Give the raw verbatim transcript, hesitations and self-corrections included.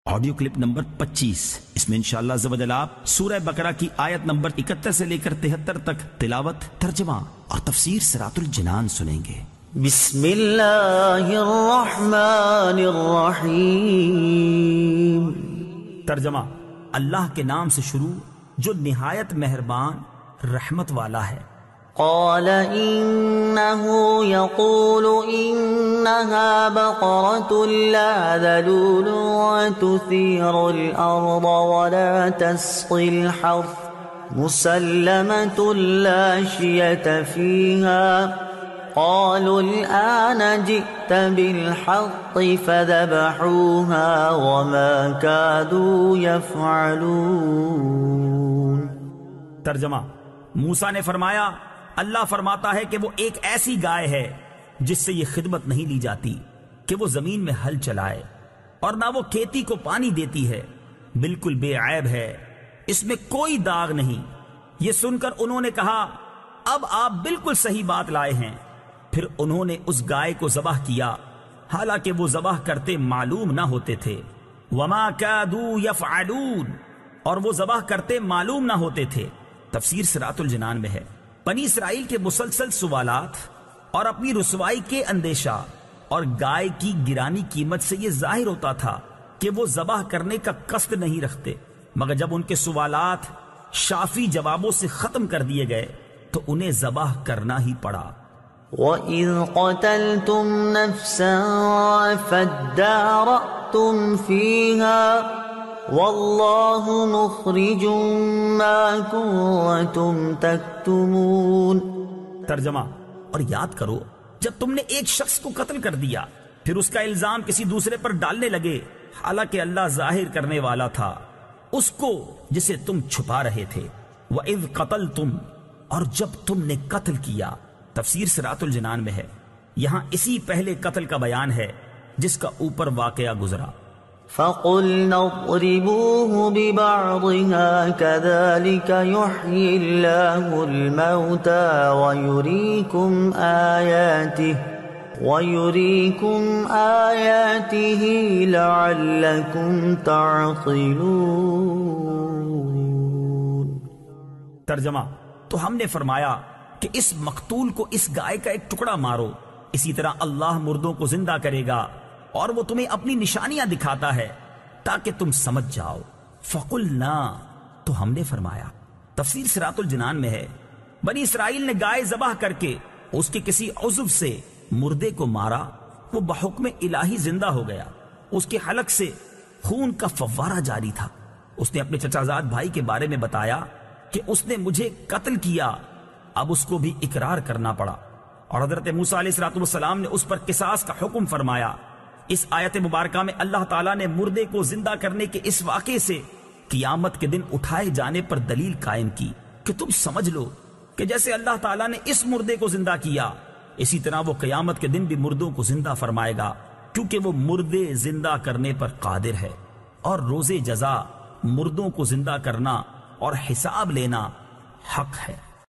Audio clip number پچیس، اس میں انشاءاللہ عز و جل آپ سورہ بقرہ کی آیت نمبر اکہتر سے لے کر تہتر تک تلاوت، ترجمہ اور تفسیر سرات الجنان سنیں گے۔ بسم اللہ الرحمن الرحیم۔ ترجمہ: اللہ کے نام سے شروع جو نہایت مہربان رحمت والا ہے۔ قال إنه يقول إنها بقرة لا ذلول وتثير الأرض ولا تسقي الحرث مسلمة لا شية فيها قالوا الآن جئت بالحق فذبحوها وما كادوا يفعلون۔ ترجمہ: موسیٰ نے فرمایا اللہ فرماتا ہے کہ وہ ایک ایسی گائے ہے جس سے یہ خدمت نہیں لی جاتی کہ وہ زمین میں ہل چلائے اور نہ وہ کھیتی کو پانی دیتی ہے، بالکل بے عیب ہے، اس میں کوئی داغ نہیں۔ یہ سن کر انہوں نے کہا اب آپ بالکل صحیح بات لائے ہیں۔ پھر انہوں نے اس گائے کو ذبح کیا حالانکہ وہ ذبح کرتے معلوم نہ ہوتے تھے۔ وما کادوا یفعلون، اور وہ ذبح کرتے معلوم نہ ہوتے تھے۔ تفسیر سرات الجنان میں ہے بنی اسرائیل کے مسلسل سوالات اور اپنی رسوائی کے اندیشہ اور گائے کی گرانی قیمت سے یہ ظاہر ہوتا تھا کہ وہ ذبح کرنے کا قصد نہیں رکھتے، مگر جب ان کے سوالات شافی جوابوں سے ختم کر دیے گئے تو انہیں ذبح کرنا ہی پڑا۔ وَإِذْ قَتَلْتُمْ نَفْسًا فَادَّارَأْتُمْ فِيهَا واللہ مخرج ما کنتم تکتمون۔ ترجمہ: اور یاد کرو جب تم نے ایک شخص کو قتل کر دیا پھر اس کا الزام کسی دوسرے پر ڈالنے لگے، حالانکہ اللہ ظاہر کرنے والا تھا اس کو جسے تم چھپا رہے تھے۔ وَإِذْ قَتَلْتُمْ، اور جب تم نے قتل کیا۔ تفسیر سرات الجنان میں ہے یہاں اسی پہلے قتل کا بیان ہے جس کا اوپر واقعہ گزرا۔ فَقُلْنَا اضْرِبُوهُ بِبَعْضِهَا كَذَلِكَ يُحْيِي اللَّهُ الْمَوْتَى وَيُرِيكُمْ آيَاتِهِ وَيُرِيكُمْ آيَاتِهِ لَعَلَّكُمْ تَعْقِلُونَ۔ ترجمہ: تو ہم نے فرمایا کہ اس مقتول کو اس گائے کا ایک ٹکڑا مارو، اسی طرح اللہ مردوں کو زندہ کرے گا اور وہ تمہیں اپنی نشانیاں دکھاتا ہے تاکہ تم سمجھ جاؤ۔ فَقُلْنَا، تو ہم نے فرمایا۔ تفسیر سرات الجنان میں ہے بنی اسرائیل نے گائے ذبح کر کے اس کے کسی عضو سے مردے کو مارا، وہ بحکم الہی زندہ ہو گیا، اس کے حلق سے خون کا فوارہ جاری تھا۔ اس نے اپنے چچا زاد بھائی کے بارے میں بتایا کہ اس نے مجھے قتل کیا، اب اس کو بھی اقرار کرنا پڑا، اور حضرت موسیٰ علیہ السلام نے اس پر قصاص کا حکم فرمایا۔ اس آیت مبارکہ میں اللہ تعالیٰ نے مردے کو زندہ کرنے کے اس واقعے سے قیامت کے دن اٹھائے جانے پر دلیل قائم کی کہ تم سمجھ لو کہ جیسے اللہ تعالیٰ نے اس مردے کو زندہ کیا اسی طرح وہ قیامت کے دن بھی مردوں کو زندہ فرمائے گا، کیونکہ وہ مردے زندہ کرنے پر قادر ہے، اور روز جزا مردوں کو زندہ کرنا اور حساب لینا حق ہے۔